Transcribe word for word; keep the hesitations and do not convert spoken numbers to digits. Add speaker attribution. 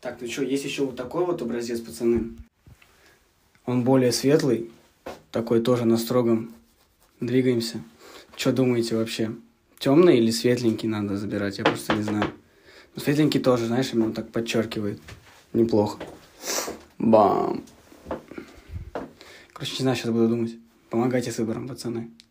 Speaker 1: Так, ну что, есть еще вот такой вот образец, пацаны. Он более светлый, такой тоже на строгом. Двигаемся. Что думаете вообще? Темный или светленький надо забирать? Я просто не знаю. Но светленький тоже, знаешь, ему он так подчеркивает. Неплохо. Бам. Короче, не знаю, сейчас буду думать. Помогайте с выбором, пацаны.